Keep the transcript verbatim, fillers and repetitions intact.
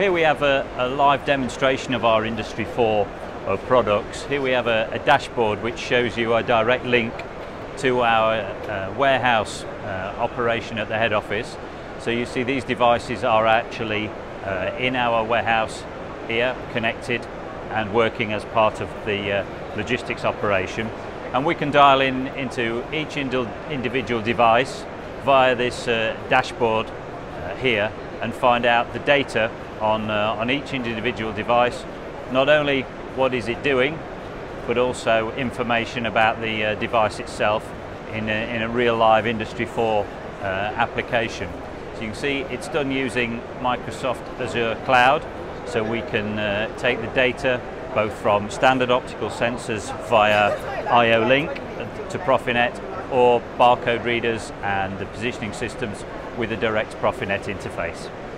here we have a, a live demonstration of our Industry four of products. Here we have a, a dashboard which shows you a direct link to our uh, warehouse uh, operation at the head office. So you see these devices are actually uh, in our warehouse here, connected and working as part of the uh, logistics operation. And we can dial in into each individual device via this uh, dashboard uh, here and find out the data on, uh, on each individual device, not only what is it doing, but also information about the uh, device itself in a, in a real live Industry four uh, application. So you can see it's done using Microsoft Azure Cloud, so we can uh, take the data both from standard optical sensors via I O link to Profinet, or barcode readers and the positioning systems with a direct Profinet interface.